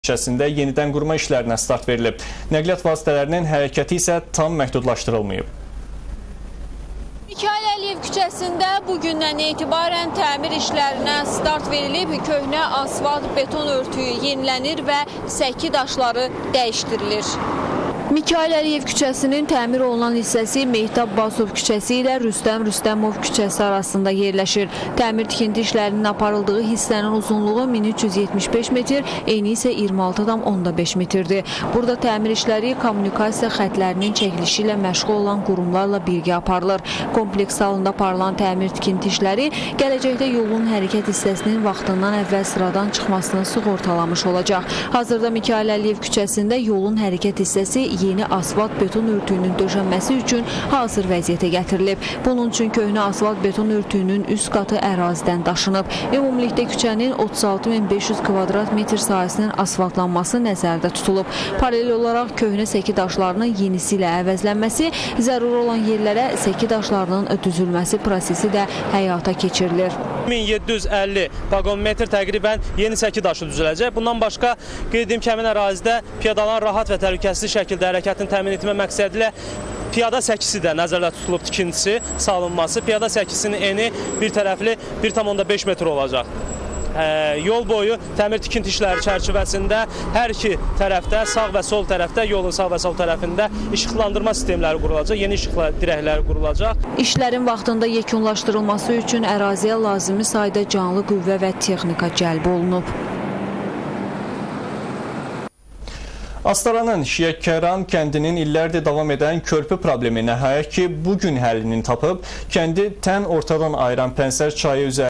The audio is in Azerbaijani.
küçəsində yenidən qurma işlərinə start verilib. Nəqliyyat vasitələrinin hərəkəti isə tam məhdudlaşdırılmayıb. Mikayıl Əliyev küçəsində bugündən etibarən təmir işlərinə start verilib. Köhnə asfalt beton örtüyü yenilənir və səki daşları dəyişdirilir. Mikayıl Əliyev küçəsinin təmir olunan hissəsi Mehtab Basov küçəsi ilə Rüstəm Rüstəmov küçəsi arasında yerləşir. Təmir tikinti işlərinin aparıldığı hissənin uzunluğu 1375 metr, eni isə 26,5 metrdir. Burada təmir işləri kommunikasiya xətlərinin çəkilişi ilə məşğul olan qurumlarla birgə aparılır. Kompleks salonunda aparılan təmir tikinti işləri gələcəkdə yolun hərəkət hissəsinin vaxtından əvvəl sıradan çıxmasını sığortalamış olacaq. Hazırda Mikayıl Əliyev küçəsində yolun hərəkət hissəsi yeni asfalt beton örtüyünün döşənməsi üçün hazır vəziyyətə gətirilib. Bunun üçün köhnə asfalt beton örtüyünün üst qatı ərazidən daşınıb. Ümumilikdə küçənin 36.500 kvadrat metr sahəsinin asfaltlanması nəzərdə tutulub. Paralel olaraq köhnə səki daşlarının yenisi ilə əvəzlənməsi, zəruri olan yerlərə səki daşlarının düzülməsi prosesi də həyata keçirilir. 1750 vagon metr təqribən yeni səki daşı düzüləcək. Bundan başqa qeyd edeyim ki, həmin ərazidə piyadaların rahat və təhlükəsiz şəkildə hərəkətini təmin etmə məqsədilə piyada səkisi də nəzərdə tutulub tikintisi, salınması. Piyada səkisinin eni bir tərəfli 1,5 metr olacaq. Yol boyu təmir tikinti işləri çərçivəsində hər iki tərəfdə, sağ və sol tərəfdə, yolun sağ və sol tərəfində işıqlandırma sistemləri qurulacaq, yeni işıq dirəkləri qurulacaq. İşlərin vaxtında yekunlaşdırılması üçün əraziyə lazımi sayda canlı qüvvə və texnika cəlb olunub. Astaranın Şiyəkəran kəndinin illərdir davam edən körpü problemi nəhayət ki, bugün həllini tapıb. Kəndi tən ortadan ayıran Pənsər çayı üzərində